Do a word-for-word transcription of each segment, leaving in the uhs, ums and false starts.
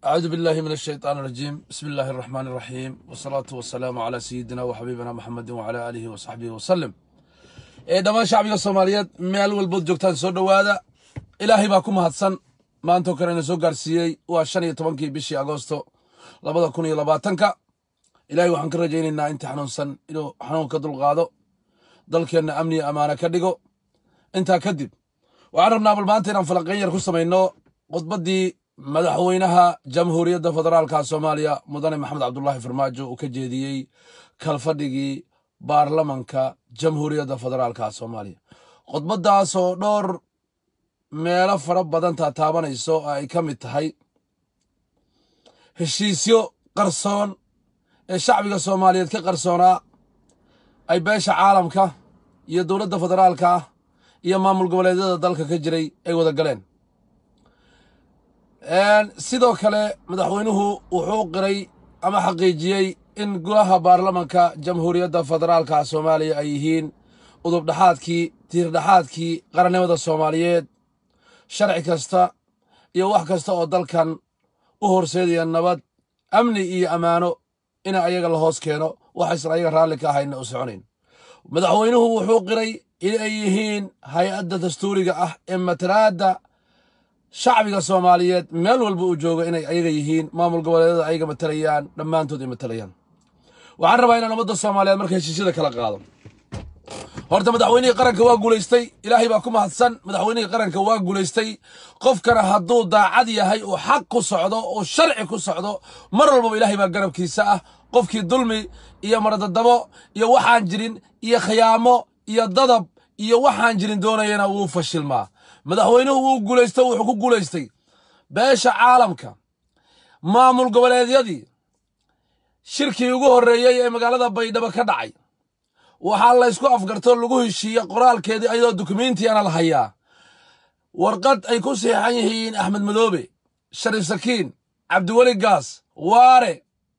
أعوذ بالله من الشيطان الرجيم. بسم الله الرحمن الرحيم، والصلاة والسلام على سيدنا وحبيبنا محمد وعلى آله وصحبه وسلم. إيه دمان شعبي الصوماليات ميل والبود جوكتان سو دوادا إلهي باكم هاتسن ما أنتو كرين سو غارسيي واشان يتبنكي بشي أغوستو لبدا كوني لباتنكا إلهي وحن كرجين إنا انت حنونسن إنو حنون كدل غادو دلكينا أمني أمانة كدقو انتا كدب وعربنا بالبانتين انفلقين يرخصة مينو قطبدي madaxweynaha jamhuuriyadda federaalka Soomaaliya mudane Maxamed Cabdullaahi Farmaajo uu ka jeediyay kalfadhigii baarlamanka jamhuuriyadda federaalka Soomaaliya qodbadaas oo dhowr meelo fara badan taabanayso ay ka mid tahay heshiisyo qarsoon ee shacbiga Soomaaliyeed ka qarsoonaa ay beesha caalamka iyo dawladda federaalka iyo maamul goboleedyada dalka ka jiray ay wada galeen sidoo kale madaxweynuhu wuxuu qiray ama xaqiijiyay in golaha baarlamanka jamhuuriyadda federaalka Soomaaliya ay yihiin udub dhaxaadkii tiir dhaxaadkii qarannimada Soomaaliyeed sharci kasta iyo wax kasta oo dalkan u horseedaya nabad amni iyo amaano in ayaga la hoos keeno wax Israa'iil raali ka ahayna u soconayn madaxweynuhu wuxuu qiray in ay yihiin hay'adda dastuuriga ah ee matalaada shacbiga Soomaaliyeed meel walba uu joogo inay ayaga yihiin maamul goboleedyada ayaga matalayaan dhamaantood ay matalayaan waxaan rabaa inaan ummadda Soomaaliyeed markay heshiisyada kala qaado horta madaxweynaha qaranka waa guuleystay ilaahay baa ku mahadsan madaxweynaha qaranka waa guuleystay qofkana hadduu daacad yahay oo xaq ku socdo oo sharci ku socdo mar walba ilaahay baa garabkiisa ah qofkii dulmi iyo maradadabo iyo waxaan jirin iyo khiyaamo iyo dadab iyo waxaan jirin doonayna wuu fashilmaa madaxweynuhu wuu guuleystay wuxuu ku guuleystay beesha caalamka maamul goboleedyadii shirkii ugu horeeyay ee magaalada Baydhabo ka dhacay waxa la isku afgarto lagu heshiiyay qoraalkeedii ayadoo dukumeenti ana la hayaa warqad ay ku saxiixan yihiin Axmed Madoobe Sharif Sakiin Cabdiwali Gaas Waare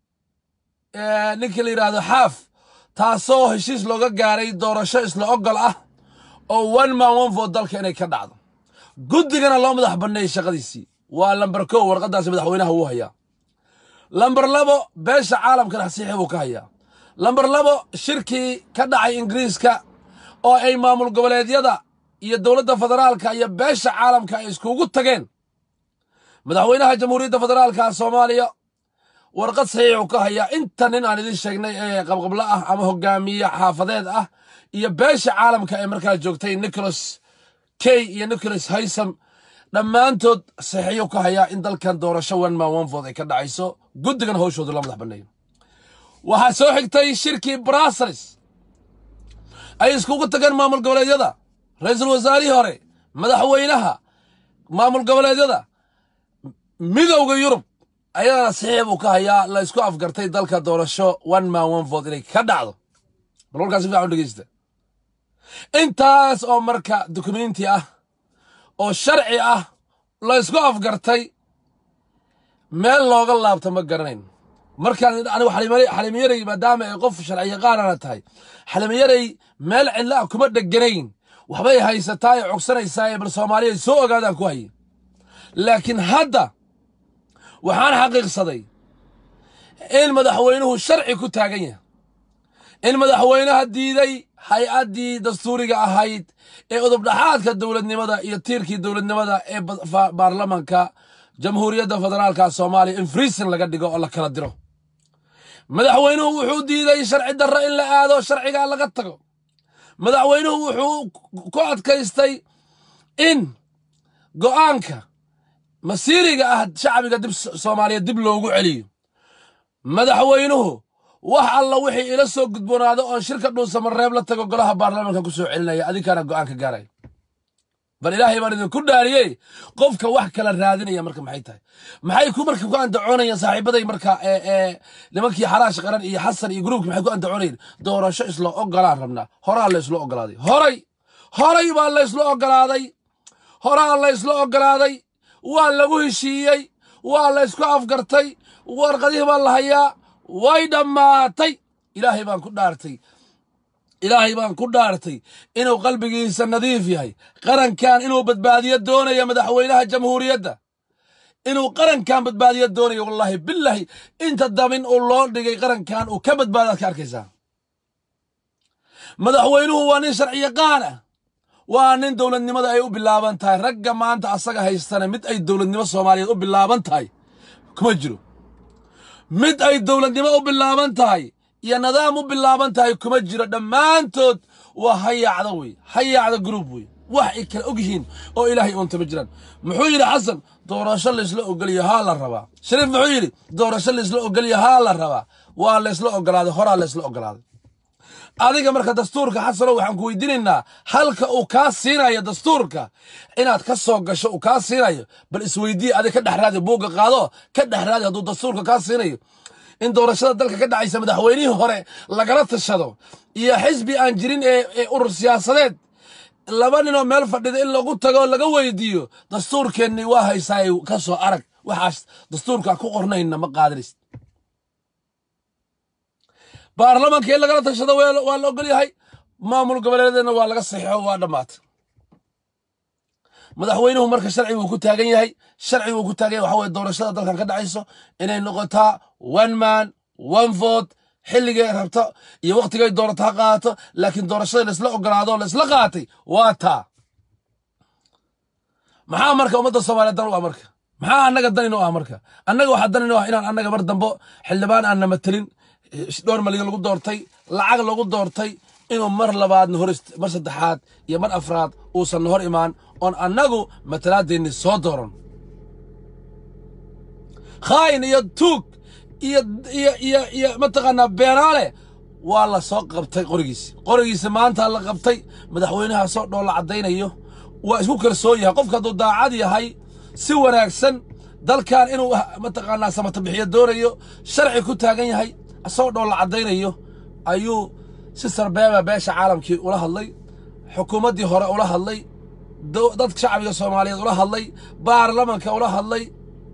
ee ninkii la yiraahdo Xaaf taasoo heshiis looga gaaray doorasho isla ogol ah oo one man one vote dalka inay ka dhacdo guddigana loo madax banneeyay shaqadiisii waa lambar kow warqadaas madaxweynaha uu hayaa lambar labo beesha caalamka saxiix uu ka hayaa lambar labo shirkii ka dhacay Ingiriiska oo ay maamul goboleedyada iyo dawladda federaalka iyo beesha caalamka ay iskugu tageen madaxweynaha jamhuuriyadda federaalka Soomaaliya warqad saxiix uu ka hayaa inta nin aan idin sheegnay ee qabqabla ah ama hogaamiye xaafadeed ah iyo beesha caalamka ee markaa joogtay Nicholas Kay iyo Nicholas Haysom dhamaantood saxiix ka haya in dalkan doorasho one man one vote ay ka dhacayso guddigan hawshooda la madax banneeyo waxa soo xigtay shirkii Brussels ay iskugu tageen maamul goboleedyada ra'iisul wasaarihii hore madaxweynaha maamul goboleedyada midowga Yurub ayana saxiix uu ka haya la isku afgartay dalka doorasho one man one vote inay ka dhacdo balkaas fiican dhageysta intaas oo marka dukumeenti ah oo sharci ah la isku afgartay meel looga laabto ma garanayn markaan anigu xalimayaray maadaama ay qof sharci yaqaan ah tahay xalimayaray meel cilla kuma dhaganayn waxbay haysataa ee cogsanaysaa bal Soomaaliya soo ogaadaan ku hay laakiin hadda waxaan xaqiiqsaday in madaxweynuhu sharci ku taagan yahay in madaxweynaha diiday hay'adii dastuuriga ahayd ee udub dhaxaadka dawladnimada iyo tiirkii dawladnimada ee baarlamanka jamhuuriyadda federaalka Soomaaliya in freezing laga dhigo oo la kala diro madaxweynuhu wuxuu diiday sharci darro in la aado sharciga laga tago madaxweynuhu wuxuu ku adkaystay in go'aanka masiiriga ah shacbiga dib Soomaaliya dib loogu celiyo madaxweynuhu wax alla wixii ila soo gudboonaado oo shirka dhuusama reeb la tago golaha baarlamanka ku soo celinaya adikana go'aan ka gaaray bal ilaahay baan idin ku dhaariyay qofka wax kala raadinaya marka maxay tahay maxay ku marka ku andacoonayaan saaxiibaday marka ee ee nimankii xaraash qaran iyo xasan iyo gruubki maxay ku andacoonayeen doorasho isla ogolaan rabnaa horaa la isla ogolaaday horay horay baa la isla ogolaaday horaa la isla ogolaaday waa lagu heshiiyay waa la isku afgartay warqadii baa la hayaa way dhamaatay ilaahay baan ku dhaartay ilaahay baan ku dhaartay inuu qalbigiisa nadiif yahay qarankan inuu badbaadiyo doonaya madaxweynaha jamhuuriyadda inuu qarankan badbaadiyo doonayo wallahi billahi inta damin uu loo dhigay qarankan uu ka badbaadaad ka arkaysaa madaxweynuhu waa nin sharci yaqaan ah waa nin dowladnimada ay u bilaaban tahay ragga maanta asaga haystana mid ay dowladnimo Soomaaliyeed u bilaaban tahay kuma jiro mid ay dowladnimo u bilaaban tahay iyo nidaam u bilaaban tahay kuma jiro dhammaantood waa hayacda way hayacda group way wax ay kala ogyihiin oo ilaahay uun taba jiraan muxuu yiri xasan doorasho la isla ogol yahay la rabaa shariif muxuu yiri doorasho la isla ogol yahay la rabaa waa la isla ogolaaday hora la isla ogolaaday adiga marka dastuurka xasano waxaan ku weydiinaynaa halka uu ka siinayo dastuurka inaad ka soo gasho uu ka siinayo bal isweydii adiga ka dhaxraadi buuga qaado ka dhaxraadi haduu dastuurka ka siinayo in doorashada dalka ka dhacaysa madaxweynihii hore lagala tashado iyo xisbi aan jirin ee urur siyaasadeed laba nin oo meel fadhida in lagu tago laga weydiiyo dastuurkeeni waa haysaay ka soo arag waxaas dastuurka ku qornayna ma qaadris baarlamaanka ee lagala tashado waa la ogol yahay maamul goboleedna waa laga saxiixo waa dhamaatay madaxweynuhu marka sharci uu ku taagan yahay sharci uu ku taagan yahay waxa way doorashada dalkan ka dhacayso inay noqotaa one man one vote xilligay rabto iyo waqtigay doorata qaato laakiin doorashada la isla ogolaado la isla qaatay waa taa maxaa marka ummadda Soomaaliyeed dan u ah marka maxaa annaga dan inoo ah marka annaga waxa dan inoo ah inaan annaga mar dambo xildhibaan aan namatalin dhowr malyan lagu doortay lacag lagu doortay inuu mar labaadna hor mar saddexaad iyo mar afraad uusan hor imaan on annagu matalaadeenni soo dooran khayn iyo tuug iyo iyo iyo iyo mataqaanaa beeraale waa la soo qabtay qorigiisa qorigiisa maanta la qabtay madaxweynaha soo dhoola cadaynayo waa isku kalsoon yahay qofka hadduu daacad yahay si wanaagsan dalkan inuu mataqaanaa samata bixiyo doonayo sharci ku taagan yahay asoo dhoola cadaynayo ayuu si sarbeeba beesha caalamkii ula hadlay xukuumaddii hore ula hadlay dadka shacbiga Soomaaliyeed ula hadlay baarlamaanka ula hadlay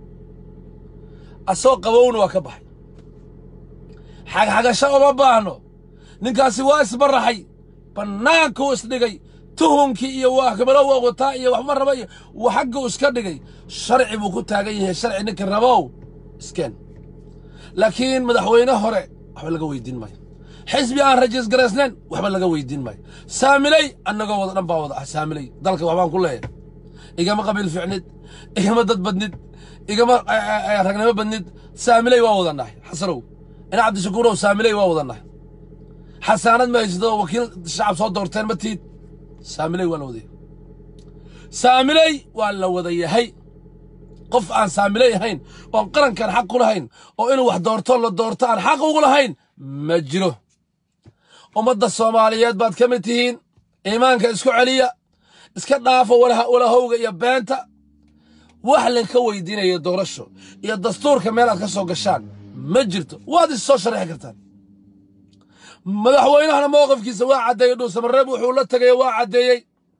asoo qabowna waa ka baxay xagaxagasho uma baahno ninkaasi waa isbaraxay banaanku isdhigay tuhumkii iyo waa kabalo waa wataa iyo wax ma raba iyo waxaga iska dhigay sharci buu ku taagan yahay sharci ninka rabow iskeen laakiin madaxweyne hore waxba laga weydiin maayo xisbi aan rajiis garaysnayn waxba laga weydiin maayo saamilay annagoo wada dhan baa wada ah saamilay dalka waxbaan ku leeyahay igama qabiil ficnid igama dad badnid igama ragnimo badnid saamilay waa wadanahay xasanow ina cabdishakuurow saamilay waa wadanahay xasaanad ma haysto wakiil shacab soo doorteen ma tiid saamilay waa la wada saamilay waa la wada yahay qof aan saamilay ahayn oo qarankan xaq u lahayn oo inuu wax doorto la doorto aan xaq ugu lahayn ma jiro ummadda Soomaaliyeed baad ka mid tihiin iimaanka isku celiya iska dhaafo walahowga iyo beenta wax leen ka weydiinayo doorasho iyo dastuurka meel aad ka soo gashaan ma jirto waad is soo sharaxi kartaan madaxweynahana mowqifkiisa waa cadeeyay dhuusamareeb wuxuu la tagay waa cadeeyay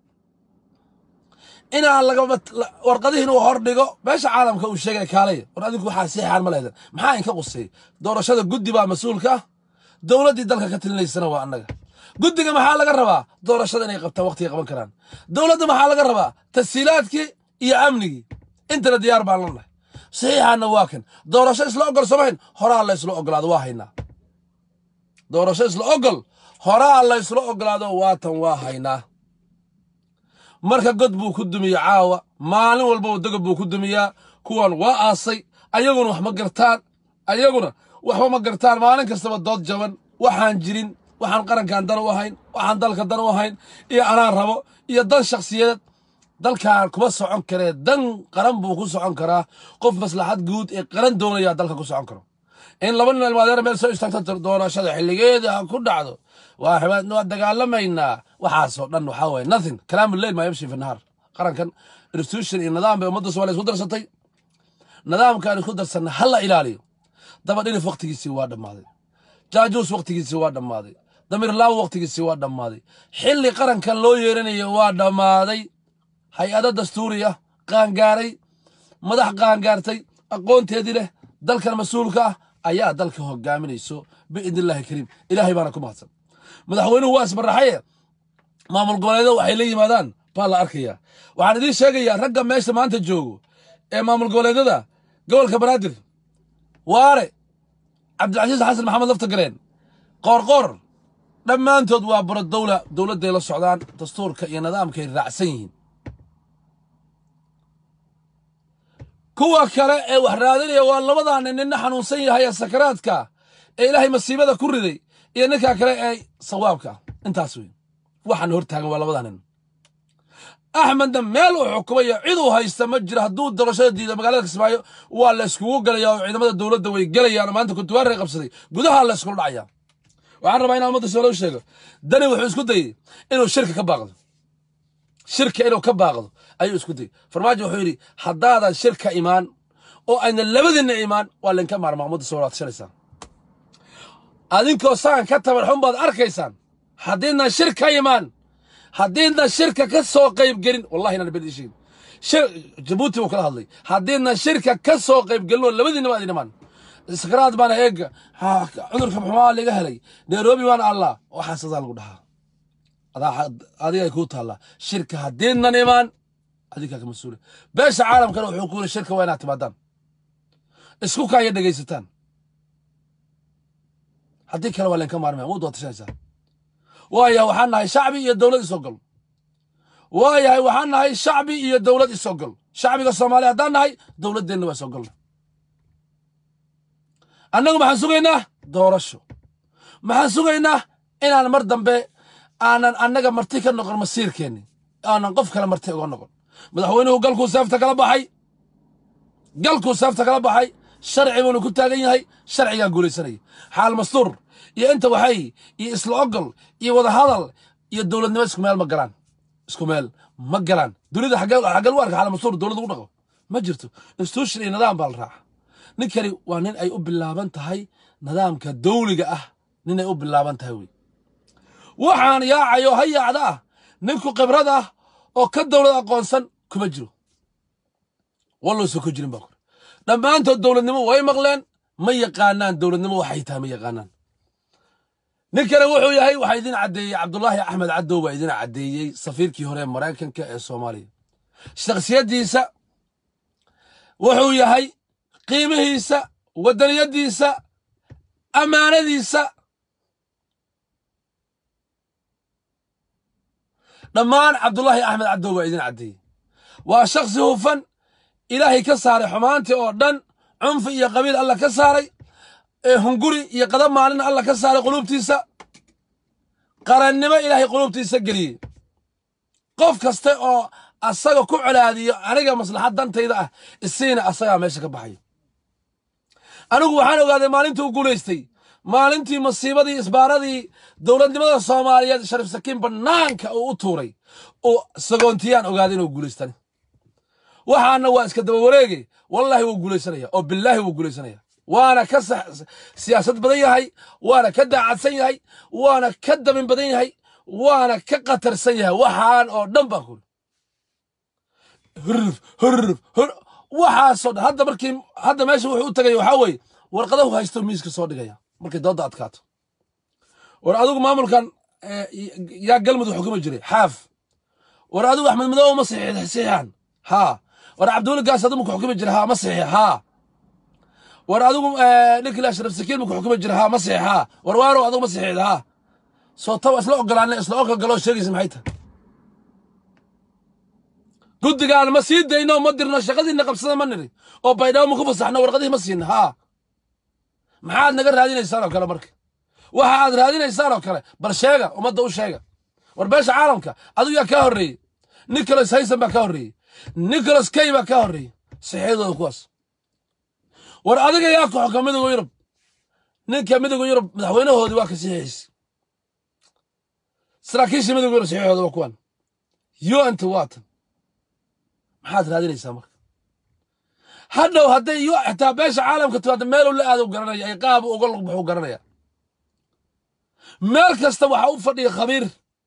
inaan laga warqadihiin uu hor dhigo beesha caalamka uu sheegay kaalay war adigu waxa saxiixan ma leedahay maxaa in ka qusay doorashada guddi baa mas'uulka dawladii dalka ka tilinaysana waa annaga guddiga maxaa laga rabaa doorashada inay qabtaan waqtiga qaban karaan dawladda maxaa laga rabaa tasiilaadkii iyo amnigii intana diyaar baan lanahay saxiixana waa kan doorasho isla ogol samayn horaa la isla ogolaado waa haynaa doorasho isla ogol horaa la isla ogolaado waa tan waa haynaa marka god buu ku dumiyaa caawa maalin walba wadaga buu ku dumiyaa kuwan waa aasay ayaguna wax ma gartaan ayaguna waxba ma gartaan maalin kastaba dood jaban waxaan jirin waxaan qarankan dan u ahayn waxaan dalka dan u ahayn iyo anaan rabo iyo dan shakhsiyeed dalkan kuma socon karee dan qaran buu ku socon karaa qof maslaxad guud ee qaran doonaya dalka ku socon karo in laba nin ilmaadeer meel soo istaagto doorashada xilligeeda ku dhacdo واحد نوع دجال لما ينا وحاسو لأنه حاول nothing كلام الليل ما يمشي في النهار قرن كان رستوشن النظام بمدة سوالف يسودر ستي نظام كان يسودر سنة هلا إلالي دبر إلي في وقت يسوى دم ماضي جاجوس وقت يسوى دم ماضي دمير لاو وقت يسوى دم ماضي حلي قرن كان لو يرني يوى دم ماضي هيئة دستورية قان قاري مدح قان قارتي أقون تهدي له دلك المسؤول كه أيا دلك هو قامن يسوع بإذن الله الكريم إلهي باركم أحسن مدحوينه هو اسم الرحية ما من القبلة وحيلي مادان بالله أركيا وعن ذي شيء يا رجع ما يسمع أنت جو ee maamul goboleedyada gobolka banaadir waare cabdilcasiis xasan maxamed lafta gareen qoorqoor dhammaantood waa buro dawla dowladday la socdaan dastuurka iyo nidaamkay raacsan yihiin kuwa kale ee wax raadinaya waa labadan ninna xanuunsan yahay sakaraadka ee ilaahay masiibada ku riday iyo ninka kale ee sawaabka intaas weey waxaan hor taagan waa labadan nin axmed meel uu xukumayo cid uu haysta ma jiro hadduu doorashada diido magaalada Kismaayo waa la iskugu galayaa oo ciidamada dawladda way galayaan maanta ku tuwaar qabsaday gudaha la isku dhacaya waxaan rabaa inaan ummadda soo loo sheego dani wuxuu isku dayay inuu shirka ka baaqdo shirka inuu ka baaqdo ayuu isku dayay farmaajo wuxuu yiri haddaadan shirka imaan oo ayna labadina imaan waa lanka maarmaa ummadda soo raadsanaysa adinkoo saan ka tabarxun baad arkaysaan haddiina shirka imaan haddiina shirka ka soo qayb gelin wallahi inaan bedishin shir Djibouti uu kala hadlay haddiina shirka ka soo qayb gelin oo labadina ma imaan iskaraad baan eega cudurka xumaa laga helay Nairobi waan Allah waxa sidaan lagu dhahaa adaa adiga ay ku taala shirka haddiina imaan adiga ka mas'uul beesha caalamka wuxuu ku leeyahay shirka waa inaad timaadaan isku kaaya dhageysataan haddii kale waa leen ka maarmay wuu doortaysaa waayahay waxaan nahay shacbi iyo dawlad isoo gal waayahay waxaan nahay shacbi iyo dawlad isoo gal shacbiga Soomaaliya haddaan nahay dawladdeena waa soo galnaa annagu maxaan sugaynaa doorasho maxaan sugaynaa inaan mar dambe aanan annaga marti ka noqon masiirkeeni aanan qof kale marti uga noqon madaxweynuhu galku saafta kala baxay galku saafta kala baxay sharci buu ku taagan yahay sharciga guulaysanay xaal mastuur iyo inta waxay iyo isla ogol iyo wada hadal iyo dawladnimo isku meel ma galaan isku meel ma galaan dunida xagal xagal warka xaal mastuur dawladdu u dhaqo ma jirto institution iyo nidaam baa la raaca ninkani waa nin ay u bilaaban tahay nidaamka dawliga ah nin ay u bilaaban tahay way waxaan yaacayo hayaacda ah ninku khibrad ah oo ka dawlad aqoonsan kuma jiro wallo soo ku jirin baa dhammaantood dawladnimo way maqleen ma yaqaanaan dawladnimo waxay tahay ma yaqaanaan ninkana wuxuu yahay waxa idin cadeeyay Cabdullaahi Axmed Cadow baa idin cadeeyay safiirkii hore Mareykanka ee Soomaaliya shakhsiyadiisa wuxuu yahay qiimihiisa wadaniyadiisa amaanadiisa dhammaan Cabdullaahi Axmed Cadow baa idin cadeeyay waa shakhsi hufan ilaahay ka saaray xumaantii oo dhan cunfi iyo qabiil Allah ka saaray ee hunguri iyo qadam maalin Allah ka saaray qulubtiisa qarannimo ilaahay qulubtiisa galiyay qof kasta oo asaga ku colaadiyo aniga maslaxad dantayda ah isiina asaga meesha ka baxay anigu waxaan ogaaday maalintii uu guuleystay maalintii masiibadii isbaaradii dawladnimada Soomaaliyeed Sharif Sakiin banaanka uu u tuuray oo sagoontiyaan ogaaday inuu guuleystay waxaana waa iska daba wareegay wallahi wuu guuleysanaya oo billahi wuu guuleysanaya waana ka siyaasad badan yahay waana ka daacadsan yahay waana ka dabin badan yahay waana ka qatarsan yahay waxaan oo dhan baa ku hurf hurf waxaasoo dhan hadda markii hadda meesha wuxuu u tagay waxa weeye warqadahu haysto miiska soo dhigaya markay dooda adkaato war adigu maamulkan yaa galmudug xukuma jiray xaaf war adigu Axmed Madow ma saxiixan ha war Cabdulla Gaas adigu ku xukuma jiray ha ma saxiix ha war adigu ninkii Sharif Sakiin ku xukuma jiray ha ma saxiix ha war waaro adigu ma saxiix ha soo taw isla ogolaanay isla ogolgalo sheegaysa maxay tahay guddigaan ma sii dayno ma dirno shaqadiina qabsada ma niri oo baydhaw ma ku fasaxno warqadii ma siin ha maxaad naga raadinaysaan oo kale marka waxa aad raadinaysaan oo kale bal sheega umada u sheega war beesha caalamka adigu yaa ka horeeyay Nicholas Haysan baa ka horeeyay Nicholas Kay baa ka horeeyay saxiixdooda kuwaas war adiga yaa ku xukuumada Yurub ninka midowga Yurub madaxweynahoodii waa ka saxiixis saraakiisha midowga Yurub saxiixdooda waa kuwan yo anta waatan maxaad raadinaysaa marka hadhow hadday iyo xitaa beesha caalamka timaado meel uu la aado garanaya ay qaab uga wuxuu garanaya meel kasta waxa uu fadhiyo khabiir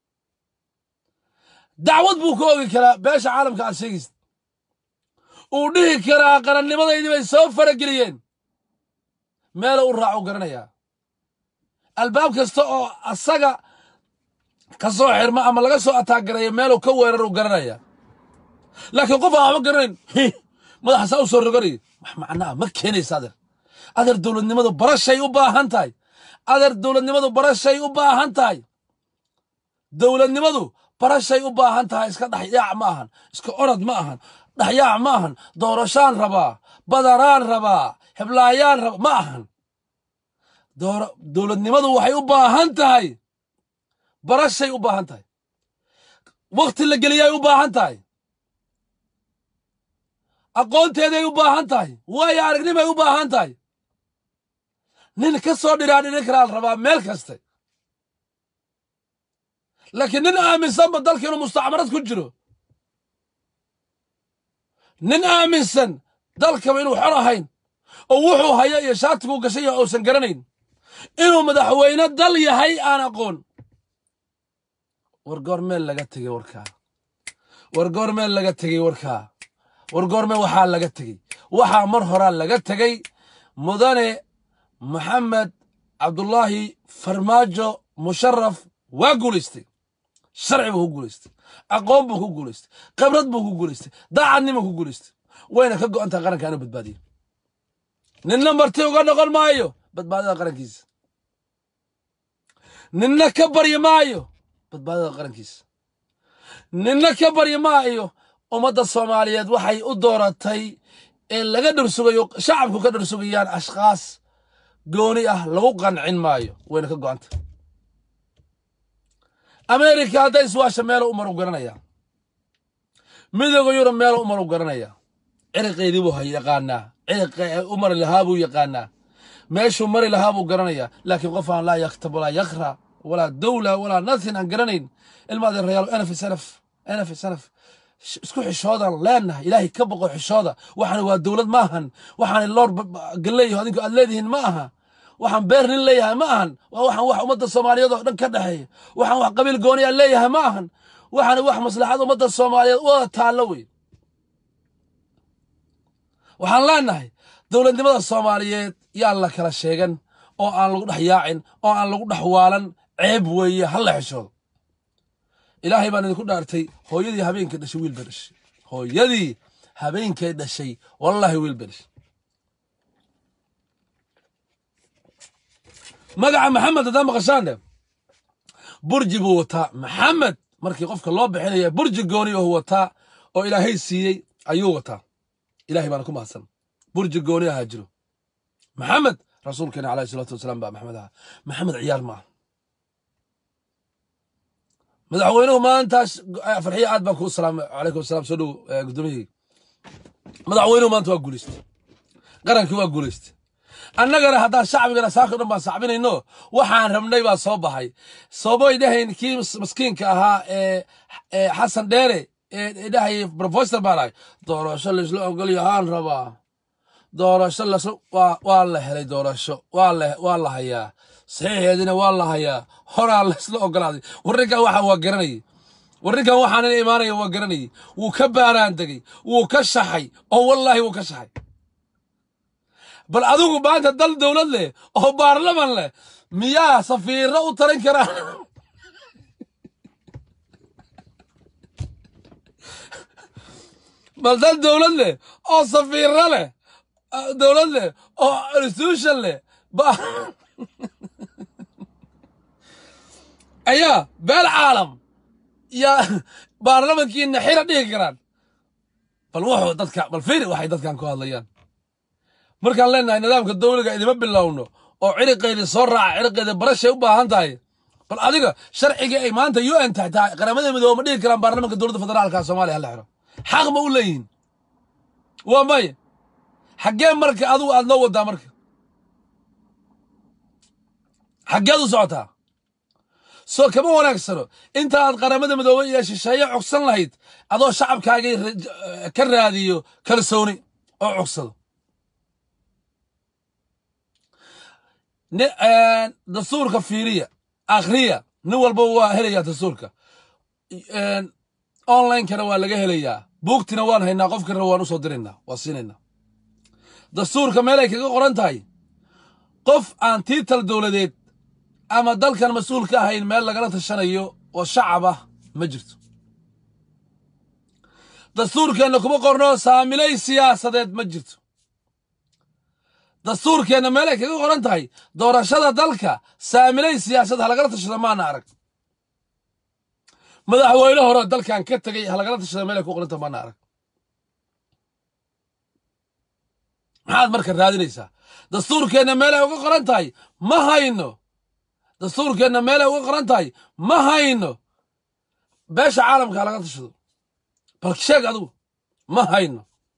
dacwad buu ku ogi karaa beesha caalamka aad sheegaysid uu dhihi karaa qarannimadaydi bay soo farageliyeen meel uu raaco garanaya albaab kasta oo asaga ka soo xirma ama laga soo ataagarayo meel uu ka weerar uu garanaya laakiin qof aan waxba garanayn madaxa saa u soo roganayo wax macnaa ma keenaysa adeer adeer dowladnimadu barashay u baahan tahay adeer dowladnimadu barashay u baahan tahay dowladnimadu barashay u baahan tahay iska dhaxyaac ma ahan iska orod ma ahan dhaxyaac ma ahan doorashaan rabaa badaraan rabaa heblaayaan raba ma ahan dowladnimadu waxay u baahan tahay barashay u baahan tahay waqti la geliyay u baahan tahay aqoonteeday u baahan tahay waayo aragnimay u baahan tahay nin ka soo dhiraadhinin karaa la rabaa meel kaste laakiin nin aaminsanba dalka inuu mustacmarad ku jiro nin aaminsan dalkaba inuu xor ahayn oo wuxuu haya iyo shaatigu gashay uusan garanayn inuu madaxweyne dal yahay aan aqoon war goormeel laga tegey warkaa war goormeel laga tegey warkaa war goormee waxaa laga tegey waxaa mar horaa laga tegey mudane maxamed cabdullaahi farmaajo musharaf waa guulaystay sharci buu ku guulaystay aqoon buu ku guulaystay khibrad buu ku guulaystay daacadnimo ku guulaystay wayna ka go'an tahay qaranka inuu badbaadiyo ninna marti uga noqon maayo badbaadada qarankiisa ninna ka baryi maayo badbaadada qarankiisa ninna ka baryi maayo ummadda soomaaliyeed waxay u dooratay in laga dhursugayo shacabku ka dhursugayaan ashqaas gooni ah lagu qancin maayo wayna ka go'an tahay ameerika hadday iswaasha meelo umar u garanayaa midooda yurub meelo umar u garanayaa ciriqeedii buu yaqaanaa ciriqe u mari lahaa buu yaqaanaa meeshuu mari lahaa buu garanayaa laakiin qof aan laa yaktab walaa yakra walaa dawla walaa nothing aan garanayn ilmaade rayaal ana fi sanaf ana fi sanaf isku xishoodan leenahay ilaahay ka boqo xishooda waxaan waa dawlad ma ahan waxaan lord galeeyo adinku aad leedihiin ma aha waxaan beer nin leeyahay ma ahan waa waxaan wax ummadda Soomaaliyeed oo dhan ka dhaxeeyo waxaan wax qabiil gooni ah leeyahay ma ahan waxaan wax maslaxad ummadda Soomaaliyeed wada taalo weey waxaan leenahay dowladnimada Soomaaliyeed yaa la kala sheegan oo aan lagu dhaxyaacin oo aan lagu dhaxwaalan ceeb weeye hal la xishoodo ilaahay baan idinku dhaartay hooyadii habeenkii dhashay wiil barish hooyadii habeenkii dhashay wallahi wiil barish magaca maxamed hadaa maqashaane burji buu wataa maxamed markii qofka loo bixinaya burji gooni oo wataa oo ilaahay siiyey ayuu wataa ilaahay baan ku mahadsan burji gooni ah jiro maxamed rasuulkeena calayhi salaatu wasalaam baa maxamed ah maxamed ciyaar ma madaxweynuhu maantaas farxiyo aad baan ku salaamay calaykum salaam soo dhow gudoomiye madaxweynuhu maanta waa guulaystay qarankii waa guulaystay annagana haddaan shacbigana saaka dhan baan sacbinayno waxaan rabnay baa soo baxay soobay dhahayn kii maskiinka ahaa ee xasan dheere ee dhahay professor baa doorasho laysla ogol yahaan rabaa doorasho waa la helay doorasho waa la hayaa saxiixeedina waa la hayaa horaa laysla ogolaaday warrinkan waxa waa garanayay warrinkan waxaan ina imaanaya waa garanayay wuu ka baaraan degay wuu ka shaxay oo wallaahi wuu ka shaxay bal adigu maanta dal dowlad leh oo baarlaman leh miyaa safiirro u tarin karaa bal dal dowlad leh oo safiirro leh dowlad leh oo institution leh ayaa beel caalam yaa baarlamankiina xira dhigi karaan bal wuxuu dadka bal fiiri waxay dadkan ku hadlayaan markaan leenahay nidaamka dawliga idima bilowno oo ciriqeedii soo raaca ciriqeedii barashay u baahan tahay bal adiga sharciga ay maanta U N tahay qaramada midoobe ma dhigi karaan baarlamanka dowladda federaalka Soomaaliya hal xiro xaq ma u leeyihiin waa may xaggee marka adigu aad noo wadaa marka xaggeed u socotaa soo kama wanaagsano inta aad qaramada midoobe iyo shisheeye cogsan lahayd adoo shacabkaaga ka raadiyo kalsooni oo cogsado dastuurka fiiriya akhriya nin walba waa helayaa dastuurka online-kana waa laga helayaa buugtina waan haynaa qofka raba waan u soo diraynaa waa siinaynaa dastuurka meelay kaga qoran tahay qof aan tiital dowladeed ama dalkan mas-uul ka ahayn meel lagala tashanayo oo shacab ah ma jirto dastuurkeenna kuma qorno saamilay siyaasadeed ma jirto dastuurkeenna meelay kaga qoran tahay doorashada dalka saamilay siyaasad halagala tashada maana arag madaxweyne hore dalkan ka tagay halagala tashada meelay ku qoran tahay maana arag maxaad marka raadinaysaa dastuurkeenna meelay uga qoran tahay ma hayno dastuurkeenna meelay uga qoran tahay ma hayno beesha caalamka halaga tashado bal sheeg adigu ma hayno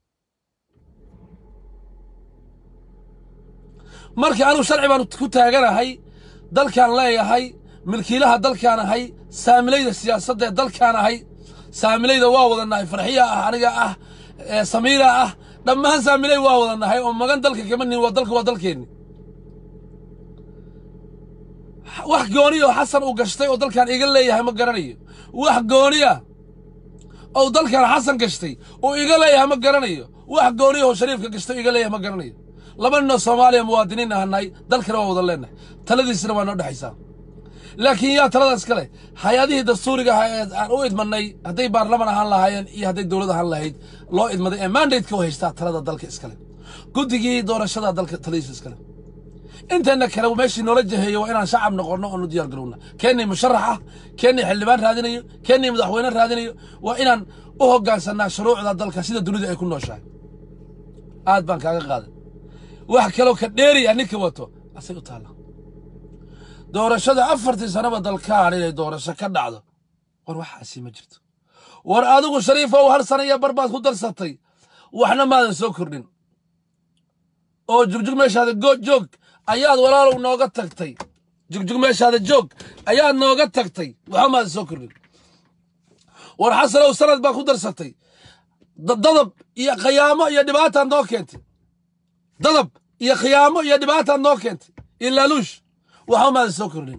markii anu sharci baan ku taaganahay dalkaan leeyahay milkiilaha dalkaan ahay saamilayda siyaasadda ee dalkaan ahay saamilayda waa wadanahay farxiya ah aniga ah samiira ah dhammaan saamilay waa wadanahay oo magan dalka kama nin waa dalka waa dalkeenni wax gooniyo xasan uu gashtay oo dalkaan iga leeyahay ma garanayo wax gooniya oo dalkaan xasan gashtay oo iga leeyahay ma garanayo wax gooniyo oo shariifka gashtay iga leeyahay ma garanayo laba nin oo Soomaaliya muwaadiniin ahanay dalkana waa wada leenahay taladiisna waa noo dhaxaysaa laakiin yaa taladaas kale hay'adihii dastuuriga aan u idmanay haday baarlamaan ahaan lahaayeen iyo haday dawladda ahaan lahayd loo idmaday ee mandate-ka u haystaa talada dalka iskale guddigii doorashada dalka taladiisa iskale intana kale meeshii noola jaheeyo waa inaan shacab noqono oo diyaar garowna keenay musharax ah keenay xildhibaan raadinayo keenay madaxweyne raadinayo waa inaan u hoggaansanaa shuruucda dalka sida dunida ay ku nooshahay aad baan kaaga qaaday wax kale oo ka dheeri aninka wato asay u taala doorashada afartii sanaba dalkaan inay doorasho ka dhacdo war waxaasi ma jirto war adigu shariifow hal sana iyo barbaad ku darsatay waxna maadan soo kordhin oo jugjug meeshaada joog ayaad walaalow nooga tagtay jugjug meeshaada joog ayaad nooga tagtay waxa maadan soo kordhin war xasalow sanad baa ku darsatay dadab iyo khiyaamo iyo dhibaataan noo keentay dadab iyo khiyaamo iyo dhibaataan noo keentay ilaaluush waxa maadan soo kordhin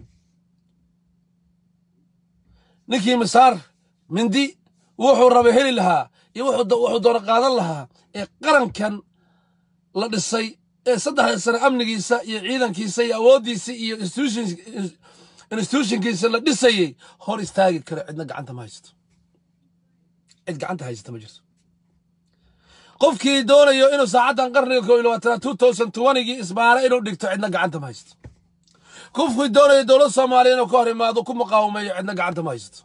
ninkii misaar mindi wuxuu rabay heli lahaa iyo wuxuu doona qaadan lahaa ee qarankan la dhisay ee saddexda sano amnigiisa iyo ciidankiisa iyo awooddiisa iyo institutionkiisa la dhisayay hor istaagi karo cidna gacanta ma haysto cid gacanta haysata ma jirto qofkii doonayo inuu saacaddan qarniga koob iyo labaatanaad two thousand twentygii isbaara inuu dhigto cidna gacanta ma haysto qofkii doonayo dowladda Soomaaliya inuu ka hor imaado ku muqaawamayo cidna gacanta ma haysto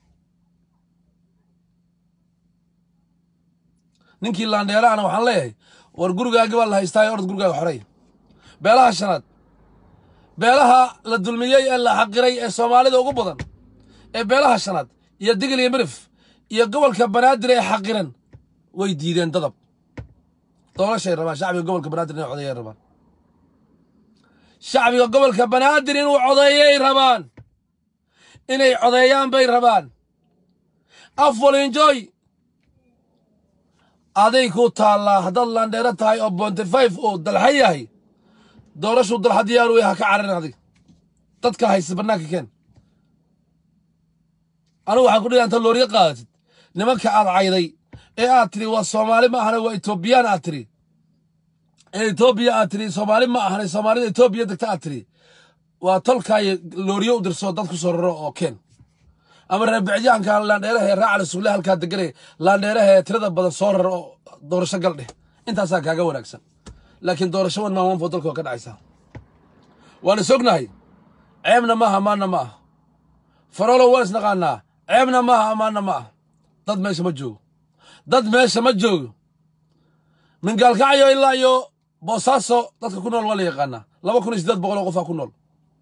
ninkii laandheeraana waxaan leeyahay war gurigaaga baa la haystaa orod gurigaaga xoray beelaha shanaad beelaha la dulmiyey ee la xaqiray ee Soomaalida ugu badan ee beelaha shanaad iyo digil iyo mirif iyo gobolka banaadir ee xaqiran way diideen dadab doorashay rabaan shacbiga gobolka banaadir inay codeeyay rabaan shacbiga gobolka banaadir inuu codeeyay rabaan inay codeeyaan bay rabaan afwal enjoy aday ku taala hadal laandheera tahay oo bonte five oo dalxayahay doorashu dalxa diyaar u yahay ka carin adig dadka haysta banaanka keen anu waxaan ku dhigaa inta looriga qaadatid nimanka aad cayday ee aad tiri waa Soomaali ma ahana waa Ethiopian aad tiri ee Ethiopia aad tiri Soomaali ma ahana Soomaalida Ethiopia degta aad tiri waa tolkay looriyo u dirso dad ku soo raro oo keen ama raabiciyaanka laandheeraha ee raacal suulee halka deganay laandheeraha ee tirada badan soo raro doorasho gal dheh intaas kaaga wanaagsan laakiin doorasho wan maawan fodolka ka dhacaysa waan sognahay ceebna maaha maana maaha farolo waan isnaqaanaa ceebna maaha maana maaha dad meesha ma joogo dad meesha ma joogo min gaalkacyo ilaa iyo boosaaso dadka ku nool waa la yaqaanaa laba kun iyo siddeed boqol oo qof ku nool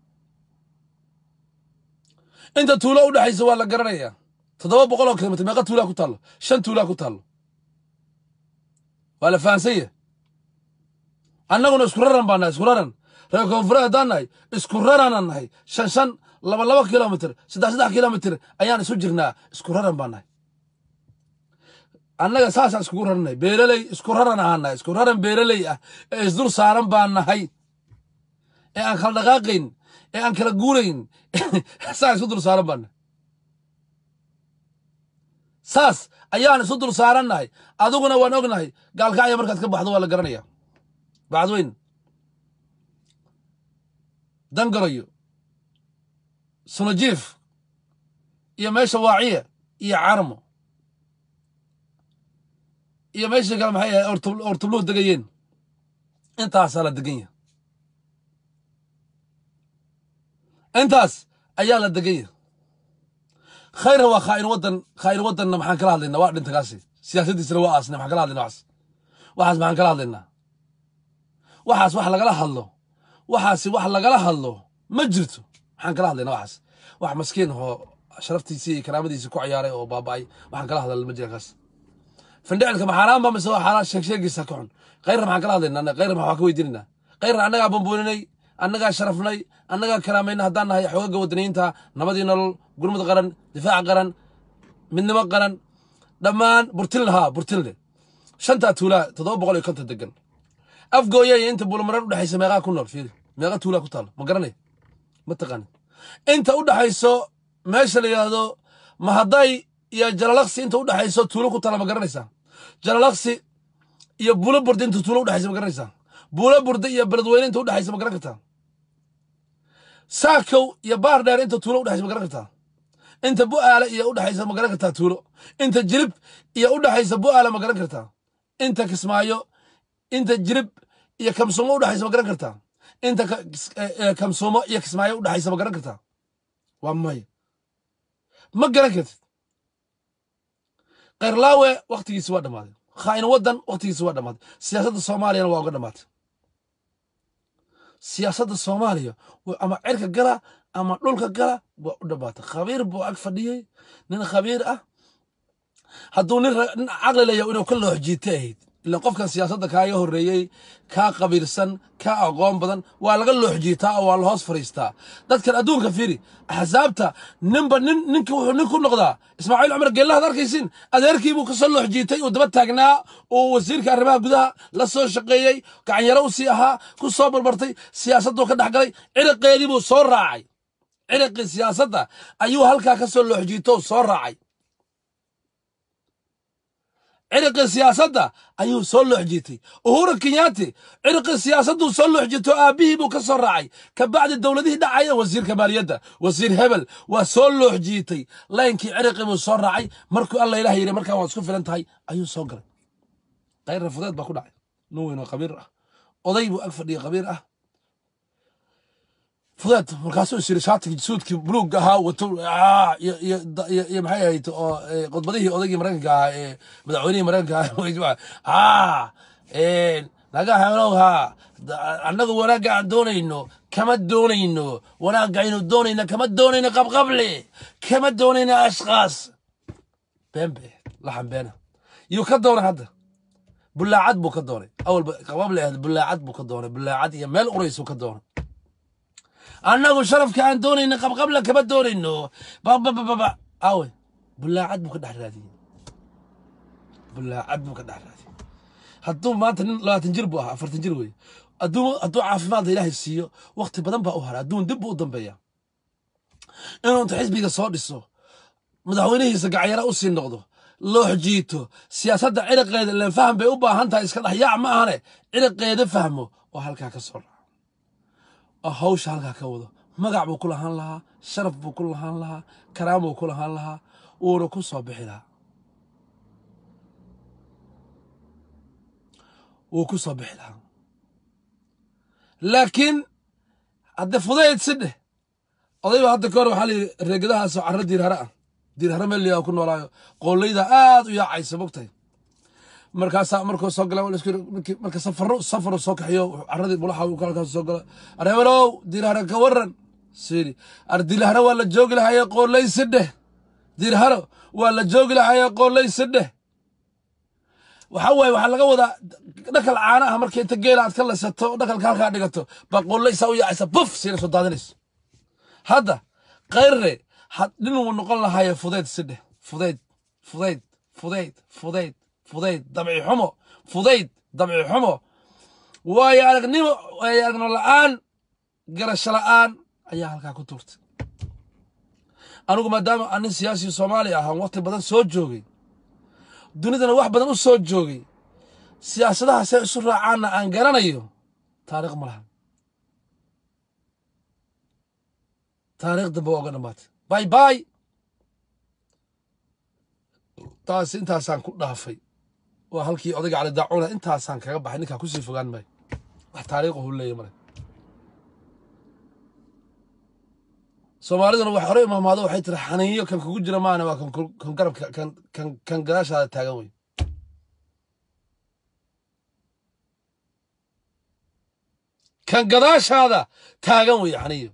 inta tuulo u dhaxaysa waa la garanayaa toddoba boqol oo kilomitir meeqa tuula ku taalo shan tuula ku taalo waa la fahansanya annaguna isku raran baan nahay isku raran reer koonfureed haddaan nahay isku raranan nahay shan shan laba laba kilomitir saddex saddex kilomitir ayaan isu jirnaa isku raran baan nahay annaga saasaan iskugu rarannahay beeraley isku raran ahaan nahay isku raran beeraley ah ee isdul saaran baan nahay ee aan kala dhaqaaqayn ee aan kala guurayn saas isu dul saaran baan saas ayaan isu dul saarannahay adiguna waan ognahay gaalkacyo markaad ka baxdo waa la garanayaa bacdweyn dangarayo sunajiif iyo meesha waaciya iyo carmo iyo meesha kale maxay ahayd ortobluhu degayeen intaasaa la degan yahay intaas ayaa la degan yahay khayra waa khaa'in waddan khaa'in waddanna maxaan kala hadlaynaa waa dhinta kaasi siyaasaddiisana waa aasnay maxaan kala hadlaynaa waxaas waxaas maxaan kala hadlaynaa waxaas wax lagala hadlo waxaasi wax lagala hadlo ma jirto maxaan kala hadlaynaa waxaas wax maskiin oo sharaftiisii iyo karaamadiisii ku ciyaaray oo baaba'ay waxaan kala hadlaa ma jira kaas fandhicilka maxaaraan ba mise waa xaaraan sheeg sheegiisa ka xun khayra maxaan kala hadlaynaa khayra maxaa ka weydiinaynaa khayra annagaa bambuuninay annagaa sharafnay annagaa karaamayna haddaan nahay xoogaga wadaniyiinta nabadii nolol gurmud qaran difaac qaran midnimo qaran dhammaan burtinle haa burtinle shantaa tuulaa toddoba boqol iyo konton degan afgooya iyo inta bulamareer u dhexaysa meeqaa ku nool fiiri meeqa tuulaa ku taalo ma garanay ma taqaanin inta u dhaxayso meesha la yidhaahdo mahaday iyo jalalaqsi inta u dhaxayso tuulo ku taala ma garanaysaa jalalaqsi iyo buulo burda inta tuulo u dhaxaysa ma garanaysaa buulo burda iyo beledweyne inta u dhaxaysa ma garan kartaa saakow iyo baar dheer inta tuulo u dhaxaysa ma garan kartaa inta bu'aale iyo u dhaxaysa ma garan kartaa tuulo inta jirib iyo u dhaxaysa bu'aale ma garan kartaa inta kismaayo inta jirib iyo kamsuumo u dhaxaysa ma garan kartaa inta kamsuumo iyo kismaayo u dhaxaysa ma garan kartaa waa maya ma garan kartid kayrlaawe waktigiisi waa dhammaaday khaa'in waddan waktigiisi waa dhammaaday siyaasadda soomaaliyana waa uga dhammaatay siyaasadda soomaaliya ama cirka gala ama dhulka gala waa u dhammaatay khabiir buu ag fadhiyey nin khabiir ah hadduu nin caqli leeyahay inuu ka loox jiitay ahayd ilaan qofkan siyaasadda kaaga horreeyey kaa qabiilsan kaa aqoon badan waa laga loox jiitaa oo waa la hoos fadhiistaa dadkan adduunka fiiri axsaabta ninba nin ninka wuxuu nin ku noqdaa ismaaciil cumar geellahaad arkaysin adeerkii buu kasoo loox jiitay uu daba taagnaa uu wasiirka arrimaha gudaha la soo shaqeeyey gacanyaro u sii ahaa ku soo barbartay siyaasadduu ka dhex galay ciriqeedii buu soo raacay ciriqii siyaasadda ayuu halkaa ka soo loox jiito soo raacay ciriqii siyaasadda ayuu soo loox jiitay uhuru kenyaati ciriqii siyaasadduu soo loox jiito aabbihii buu ka soo raacay kabacdi dowladihii dhacaya wasiirka maaliyadda wasiir hebel waa soo loox jiitay laynkii ciriqii buu soo raacay markuu alla ilaah yidhi markaan waad isku filan tahay ayuu soo galay khayra fudeed baa ku dhacay nin weyn oo khabiir ah oday buu ag fadhiya khabiir ah fudeed markaasuu is yidhi shaatigii suudkii buluugga ahaa wato iyo maxay ahayd oo khudbadihii odaygii maraykanka ahaa ee madaxweynihii maraykanka ahaa naga helow haa annagu wanaagga aan doonayno kama doonayno wanaagga aynu doonayna kama doonayno qabqable kama doonayno ashkaas beenbe laxan beena yuu ka doonay hadda bulaacad buu ka doonay awalba qabable ahayd bulaacad buu ka doonay bulaacad iyo meel uraysuu ka doonay annagu sharafka aan doonayna qabqabla kama doonayno babababa awe bulaacad buu ka dhex raadiyey bulaacad buu ka dhex raadiyey hadduu maanta nin labaatan jir buu ahaa afartan jir weeye hadduu hadduu caafimaadda ilaahay siiyo wakti badan baa u haray adduun dib buu u dambeeyaa inuu inta xisbiga soo dhiso madaxweynihiisa gacyara u sii noqdo loox jiito siyaasadda ciriqeeda ileen faham bay u baahan tahay iska dhexyaac ma ahane ciriqeeda fahmo oo halkaa ka soo dhaco oo hawsha halkaa ka wado magac buu ku lahaan lahaa sharaf buu ku lahaan lahaa karaam buu ku lahaan lahaa wuuna ku soo bixi lahaa wuu ku soo bixi lahaa laakiin hadde fudayd si dheh odayba hadda ka hor waxaa layidhi reegadahaasoo carro diirhare ah diirhare meel liyaa ku noolaayo qoollayda aad u yaacaysa mogtahay markaasaa markuu soo gala marka safarro safaru soo kaxiyo carradii bulaxa uu halkaas soo gala areebelow diirhare ka warran siiri ar diirhare waa la joogi lahaye qoollay si dheh diirhare waa la joogi lahaye qoollay si dheh waxa waaye waxaa laga wadaa dhakal caana ah markay inta geela aad ka laysato dhakalka halkaa dhigato baa qoollaysaa u yaacaysa buf siina soo daadinayso hadda kayrre nin uu noqon lahaaye fudayd si dheh fudayd fudayd fudayd fudayd fudayd dabci xumo fudayd dabci xumo waayo aragnimo waayo aragno la'aan garasho la'aan ayaa halkaa ku tuurtay anigu maadaama aan nin siyaasi soomaali ahaan waqti badan soo joogay dunidana wax badan u soo joogay siyaasadaha say isu raacaanna aan garanayo taariikh ma laha taariikh dambe waa uga dhammaatay bay bay taas intaasaan ku dhaafay وهالكي أضيق على دعونا أنت عسان كعب حنيك هكوسي فوقان ماي وحتاريخه هو اللي يمر سوماليدنا وحريم ما هذا وحيت رحانية كان كوجرا معنا وكان كان قرب كان كان كان قراش هذا التاجوي كان قراش هذا تاجوي حنية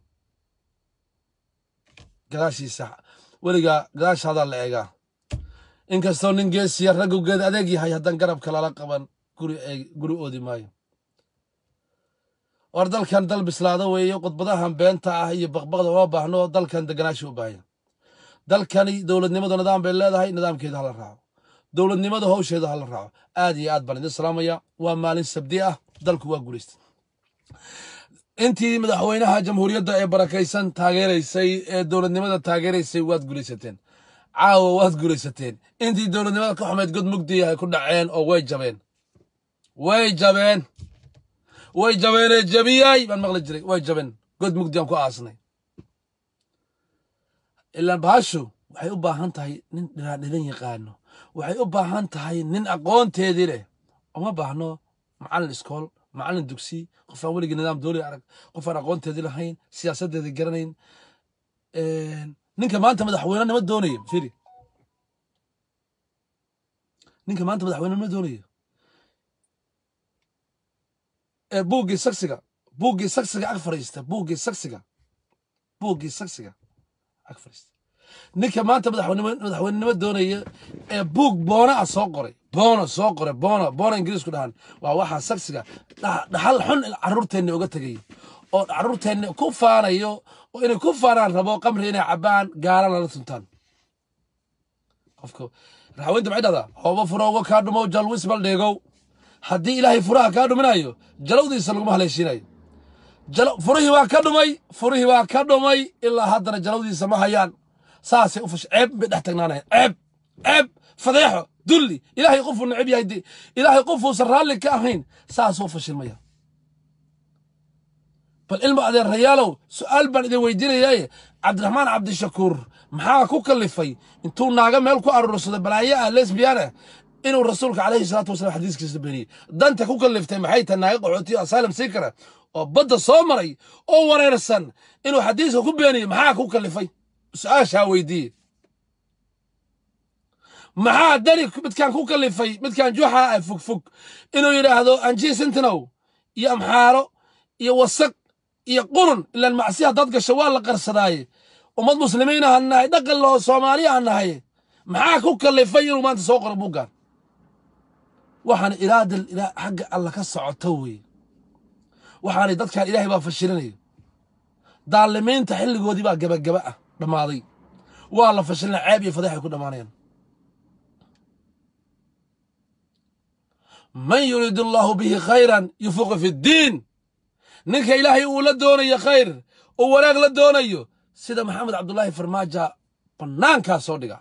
قراشي صح ولقى قراش هذا اللي إيجا إنك استون إنجلس يرجو قد أدقي هاي هذا قرب كلا لقبان قرو قرو أودي ماي وردل كان دل بسلاده ويقود بداهم بينتا هي بقبض وابهنو دل كان دقناشو باين دل كان دولة نمد نظام بالله هاي نظام كده هلا الرعو دولة نمد هو شيء هلا الرعو آدي آد بلد السلامية ومالين سبدية دل كوا قوليست انتي مدحوينها جمهورية دا بركيسان تاغيري سي دولة نمد تاغيري سي واد قوليستين عاو واد قوليستين انتي دولة نمد كحمد قد مقدي هاي كنا عين او وي جابين وي جابين way jabeen jabiyay baan maqli jiray way jabeen god mugdiyan ku aasnay ilaa baashu waxay u baahan tahay nin dhinaadhidan yaqaano waxay u baahan tahay nin aqoonteedii leh uma baahno macallin iskool macallin dugsi qof aan weligii nidaam dooli arag qof aan aqoonteedii lahayn siyaasadeedii garanayn ninka maanta madaxweynenimo doonaya firi ninka maanta madaxweynenimo doonaya بوجي سكسجا بوجي سكسجا أكفريست بوجي سكسجا بوجي سكسجا أكفريست نيكا ما أنت مدحون مدحون نمد دونية بوج بونا أساقري بونا ساقري بونا بونا إنجليز كلهن وواحد سكسجا نحل حن العرور تاني وقت جاي أو العرور تاني كوفانا يو وإن كوفانا ربوا قمر هنا عبان قارنا لتنتان أفكو رحوين تبعد هذا هو فراغو كادو مو جلوس بالديجو haddii ilaahay furaha ka dhuminayo jalowdiisa lagu mahaleeshinayo jalow furihi waa ka dhumay furihi waa ka dhumay ilaa haddana jalowdiisa ma hayaan saasay u fash ceeb bay dhex tagnaanayaan ceeb ceeb fadeexo dulli ilaahay qofuu neceb yahay dee ilaahay qofuusan raalli ka ahayn saasuu fashilmaya bal ilma adeerayaalow su'aal baan idin weydiinayaaye cabdiraxmaan cabdishakuur maxaa ku kallifay intuu naaga meel ku aruursaday balaayo ah lesbian ah إنه الرسول عليه الصلاة والسلام حديث كسبني دانت كوكل لفتي محيط الناقة وعطيه أسالم سكرة وبدأ صامري أو ورير السن إنه حديثه كبيني محا كوكل لفي سآش هاويدي محا داري متكان كوكل لفي متكان جوحا فك فك إنه يراهدو أنجي سنتنو يا محارو يا وسق يا قرن إلا المعصية ضدق الشوال لقرصداي ومض مسلمين هالنهاي دق الله صوماليا هالنهاي محا كوكل لفي وما أنت سوقر بوقار waxaan iraadil ila xagga alla ka socoto way waxaan dadkan ilaahay baa fashilinayo daalimiinta xilligoodii baa gabagaba ah dhamaaday waa la fashilnaa ceeb iyo fadeex ku dhamaanayaan man yuridu Allahu bihi khayran yufuqu fi ad-din ninka ilaahay uu la doonayo khayr oo wanaag la doonayo sida maxamed cabdullaahi farmaajo banaanka soo dhiga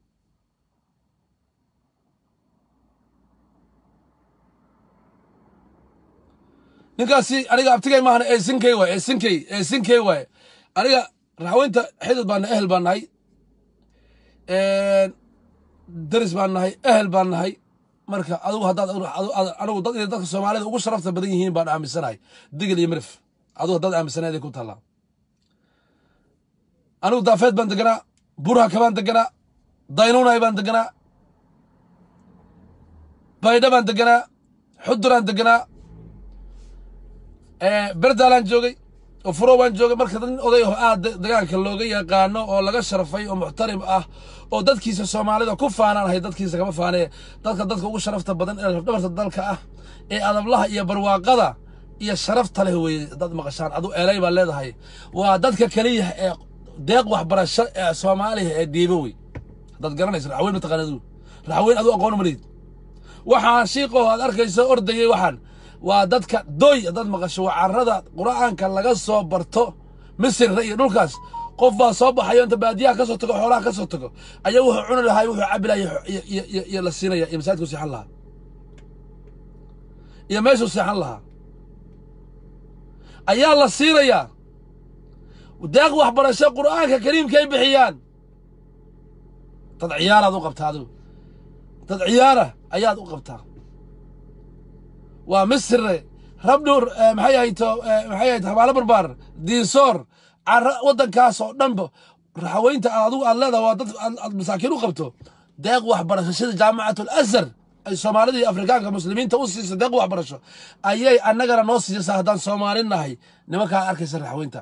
ninkaasi aniga abtigay maahan ee sinkay way ee sinkay ee sinkay way aniga raxweynta xidid baan ehel baan nahay ee daris baan nahay ehel baan nahay marka adigu hadaad anigu dad dadka Soomaalida ugu sharafta badan yihiin baan aaminsanahay digil iyo mirif adigu dad aaminsanahay ku talaa anigu daafeed baan deganaa buraha kabaan deganaa daynuunay baan deganaa bayda baan deganaa xuduraan deganaa berdaalaan joogay oo furo baan joogay marka dad oday oo aad dagaalka looga yaqaano oo laga sharfay oo muxtarim ah oo dadkiisa Soomaalida ku faanaanahay dadkiisa kama faanee dadka dadka ugu sharafta badan ee dhabarta dalka ah ee adablaha iyo barwaaqada iyo sharafta leh way dad maqashaan adu eelay baa leedahay waa dadka kaliya ee deeq waxbarasho ee Soomaaliya ee diibo way dad garanaysa raxweyn ma taqaanadu raxweyn adu aqoon ma leed waxaan shiiqo aad arkayso ordayay waxaan waa dadka doy dad maqasho carrada quraanka laga soo barto Misir iyo dhulkaas qof baa soo baxayo inta baadiyaha ka soo tago xoolaha ka soo tago ayaa wuxuu cuni lahaa wuxuu cabilay iyo la siinaya iyo masaajidku saxan lahaa iyo meeshu saxan lahaa ayaa la siinaya wadaaq waxbarasho quraanka kariimka ay bixiyaan dad ciyaarad u qabtaado dad ciyaara ayaad u qabtaa waa misr rabdhur maxay hayto maxay hayto habaalo barbaar diisoor waddankaas oo dhanba raxweynta adigu aad leedahay waa dad aad masaakiin u qabto deeq waxbarasho sida jaamacatul azhar ay soomaalida iyo afrikaanka muslimiinta u siisa deeq waxbarasho ayay annagana noo siisa haddaan Soomaali nahay nimankaa arkaysa raxweynta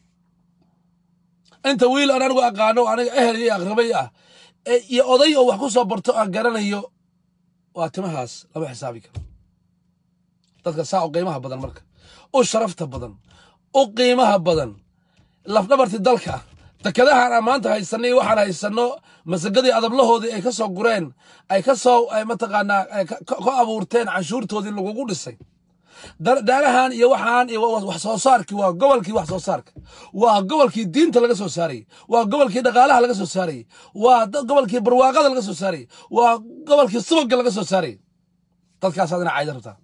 inta wiil aan anigu aqaano aniga ehel iyo aqrabay ah iyo oday oo wax ku soo barto aan garanayo waa timahaas lama xisaabi karo dadka saa u qiimaha badan marka u sharafta badan u qiimaha badan lafdhabarti dalka takadahan maanta haysanay waxaan haysano masagadii adablahoodii ay ka soo gureen ay ka soo mataqaanaa ka abuurteen canshuurtoodii lagu dhisay daarahan iyo waxaan iyo wax soo saarkii waa gobolkii wax soo saarka waa gobolkii diinta laga soo saaray waa gobolkii dhaqaalaha laga soo saaray waa gobolkii barwaaqada laga soo saaray waa gobolkii subagga laga soo saaray dadkaas adina caayda rabtaa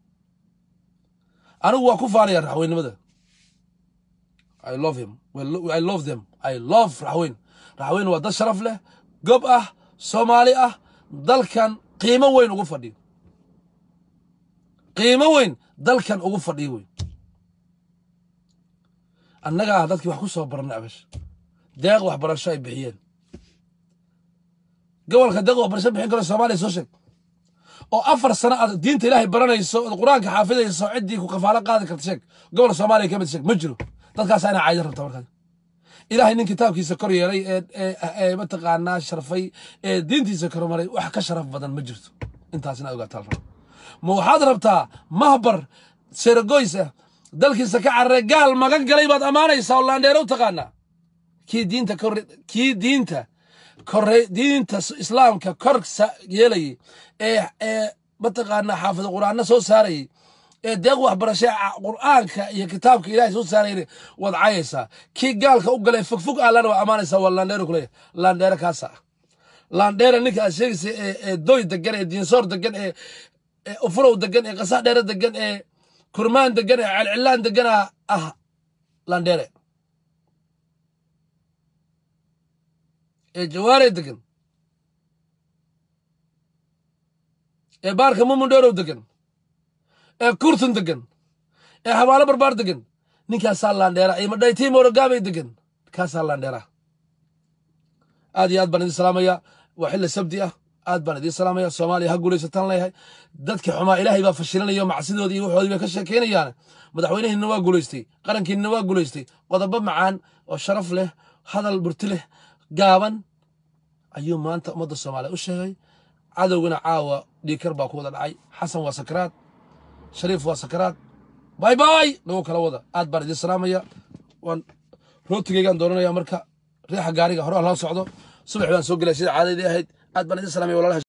anigu waa ku faanaya raxweynimada I love him I love them I love raxweyn raxweyn waa dad sharaf leh gob ah Soomaali ah dalkan qiimo weyn ugu fadhiyo qiimo weyn dalkan ugu fadhiyo weyn annaga dadkii wax ku soo barnay abash deeq waxbarasho ay bixiyeen gobolka deeq waxbarasho bixin karo Soomaaliya soo sheeg oo afar sano aad diinta Ilaahay baranayso oo quraanka xaafidayso cidii ku kafaalo qaadi karta sheeg gobol Soomaaliya kamid sheeg ma jiro dadkaas ayna caayda rabta markaa Ilaahay nin kitaabkiisa kor yeelay ee ee mataqaanaa sharfay ee diintiisa kor maray wax ka sharaf badan ma jirto intaasina ogaataa ma waxaad rabtaa mahbar sirgoysa dalkiisa ka carray gaal magan galay baad amaanaysaa oo laandheero u taqaanaa kii diinta kor kii diinta korre diinta islaamka kor yeelay ee ee mataqaanaa xaafid quraanna soo saaray ee deeq waxbarasho quraanka iyo kitaabka Ilaahay soo saaray wad caayaysaa kii gaalka u galay fogfog aalana waa amaanaysaa waa laandheero kulay laandheero kaasa laandheero ninka aad sheegaysa ee doy degan ee diinsoor degan ee ufurow degan ee qasax dheer degan ee kurmaan degan ee calcilaan degan ah laandheere ee jawaare degan ee baarka mumundheerow degan ee kurtun degan ee habaalo barbaar degan ninkaasaa laandheera iyo madhaytii moorogaabay degan kaasaa laandheera aad iyo aad baan idin salaamaya waa xilli sabti ah aad baan idin salaamaya Soomaaliya ha guuleysatan leeyahay dadka xumaa Ilaahay baa fashilanayo macsidoodii iyo waxoodii bay ka sheekeynayaan madaxweynaheena waa guuleystay qarankiina waa guuleystay qodobo macaan oo sharaf leh hadal burti leh gaaban ayuu maanta ummadda Soomaaliya u sheegay cadawgana caawa dhiikar baa ku wada dhacay xasan waa sakraad shariif waa sakraad bye bye lagu kala wada aad baan idin salaamaya waan rootigaygan dooranaya marka riixa gaariga hore la socdo subax baan soo galay sida caadadii ahayd aad baan idin salaamay walaalaha